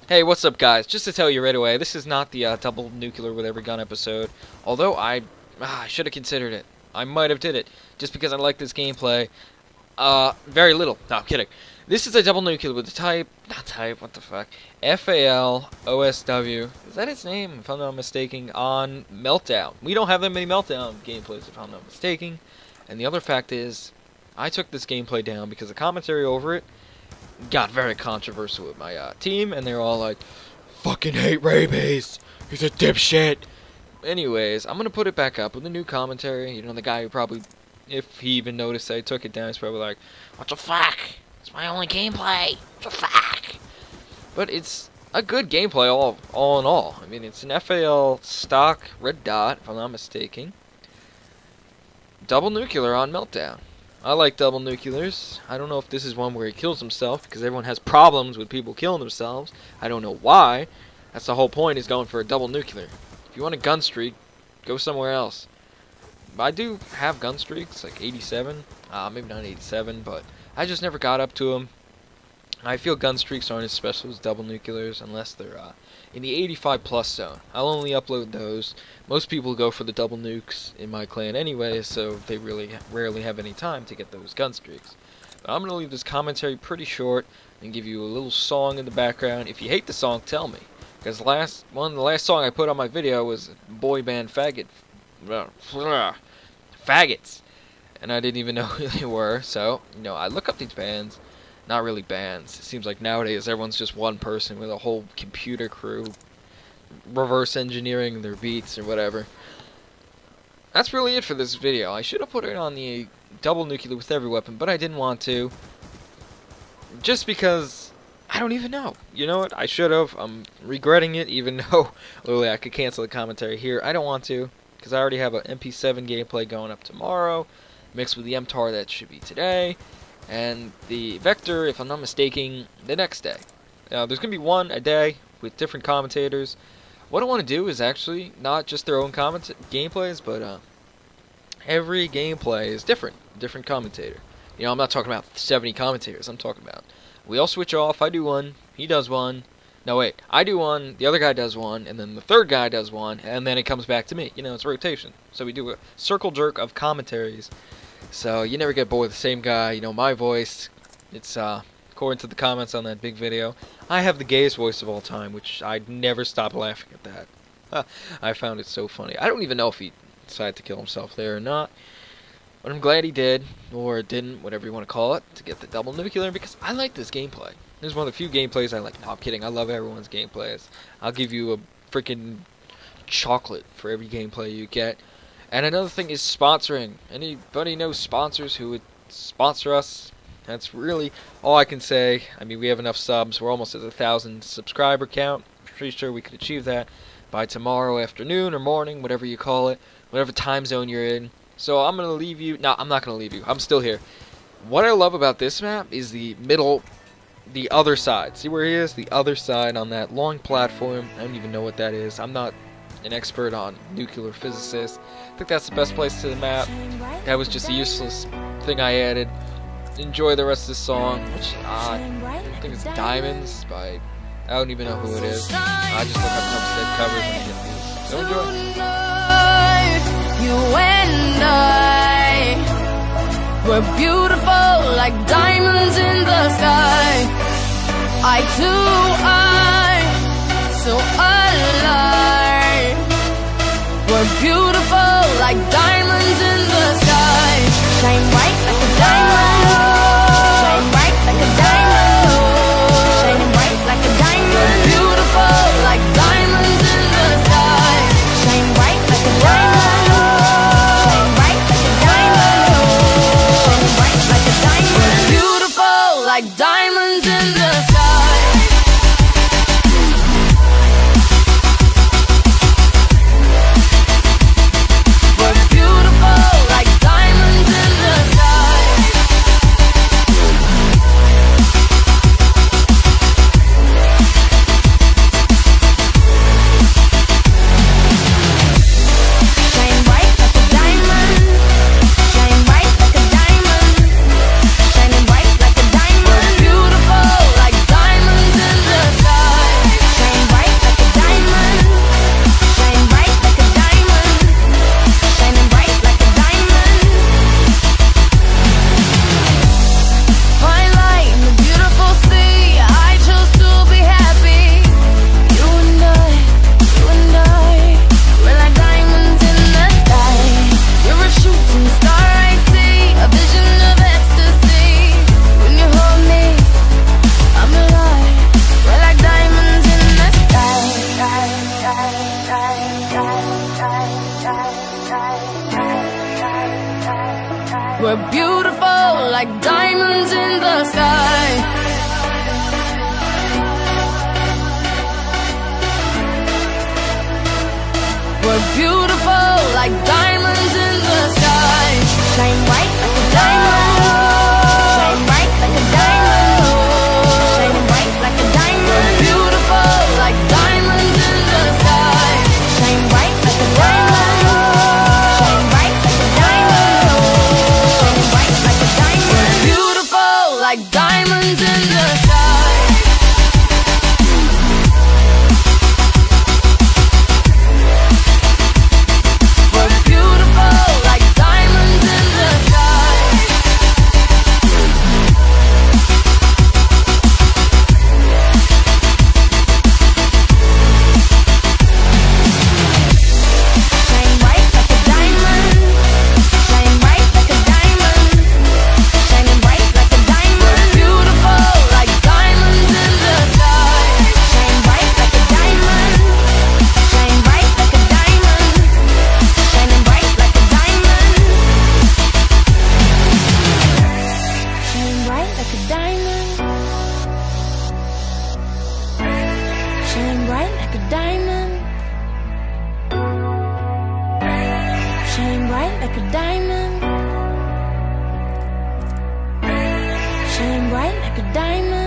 Hey, what's up, guys? Just to tell you right away, this is not the double nuclear with every gun episode. Although I should have considered it. I might have did it just because I like this gameplay. Very little. No, I'm kidding. This is a double nuclear with the what the fuck? FAL-OSW. Is that its name? If I'm not mistaken, on Meltdown. We don't have that many Meltdown gameplays, if I'm not mistaken. And the other fact is, I took this gameplay down because the commentary over it got very controversial with my team, and they're all like, "Fucking hate Rabies. He's a dipshit." Anyways, I'm gonna put it back up with a new commentary. You know, the guy who probably, if he even noticed I took it down, he's probably like, "What the fuck? It's my only gameplay. What the fuck?" But it's a good gameplay all in all. I mean, it's an FAL stock red dot, if I'm not mistaken. Double nuclear on Meltdown. I like double nuclears. I don't know if this is one where he kills himself, because everyone has problems with people killing themselves. I don't know why. That's the whole point, is going for a double nuclear. If you want a gun streak, go somewhere else. I do have gun streaks, like 87. Maybe not 87, but I just never got up to them. I feel gun streaks aren't as special as double nuclears unless they're in the 85 plus zone. I'll only upload those. Most people go for the double nukes in my clan anyway, so they really rarely have any time to get those gun streaks. But I'm going to leave this commentary pretty short and give you a little song in the background. If you hate the song, tell me. Because the last song I put on my video was boy band Faggots. And I didn't even know who they were, so, you know, I look up these bands. Not really bands. It seems like nowadays everyone's just one person with a whole computer crew reverse engineering their beats or whatever. That's really it for this video. I should have put it on the double nuclear with every weapon, but I didn't want to. Just because I don't even know. You know what? I should have. I'm regretting it, even though literally I could cancel the commentary here. I don't want to, because I already have an MP7 gameplay going up tomorrow, mixed with the MTAR that should be today. And the Vector, if I'm not mistaken, the next day. Now, there's going to be one a day with different commentators. What I want to do is actually not just their own gameplays, but every gameplay is different commentator. You know, I'm not talking about 70 commentators. I'm talking about we all switch off. I do one, he does one. No, wait, I do one, the other guy does one, and then the third guy does one, and then it comes back to me. You know, it's rotation. So we do a circle jerk of commentaries. So you never get bored with the same guy. You know, my voice, it's according to the comments on that big video, I have the gayest voice of all time, which I'd never stop laughing at that. I found it so funny. I don't even know if he decided to kill himself there or not, but I'm glad he did, or didn't, whatever you want to call it, to get the double nuclear, because I like this gameplay. This is one of the few gameplays I like. No, I'm kidding. I love everyone's gameplays. I'll give you a freaking chocolate for every gameplay you get. And another thing is sponsoring. Anybody knows sponsors who would sponsor us? That's really all I can say. I mean, we have enough subs. We're almost at 1,000 subscriber count. Pretty sure we could achieve that by tomorrow afternoon or morning, whatever you call it, whatever time zone you're in. So I'm going to leave you. No, I'm not going to leave you. I'm still here. What I love about this map is the middle, the other side. See where he is? The other side on that long platform. I don't even know what that is. I'm not an expert on nuclear physicists. I think that's the best place to the map. That was just a useless thing I added. Enjoy the rest of the song, which I think it's Diamonds by, I don't even know who it is. I just look up dubstep covers when I get these. So enjoy. You and I were beautiful like diamonds in the sky. Eye to eye, so alive. We're beautiful like diamonds in the sky. Shine bright like a diamond. Shine bright like a diamond. Shining bright like a diamond. We're beautiful like diamonds in the sky. Shine bright like a diamond. Shine bright like a diamond. Shining bright like a diamond. We're beautiful like diamonds in the sky. We're beautiful like diamonds in the sky. Shine bright like a diamond. Shine bright like a diamond. Shining bright like a diamond. We're beautiful like diamonds in the sky. Shine bright like a diamond. Shine bright like a diamond. Shining bright like a diamond. We're beautiful like diamonds in the sky. We're beautiful like diamonds in the sky. Shine bright like a diamond. Shine bright like a diamond. Shining bright like a diamond. We're beautiful like diamonds in the sky. Shine bright like a diamond. Shine bright like a diamond. Shining bright like a diamond. Shine bright like a diamond. Shine bright like a diamond. Shine bright like a diamond. Shine bright like a diamond.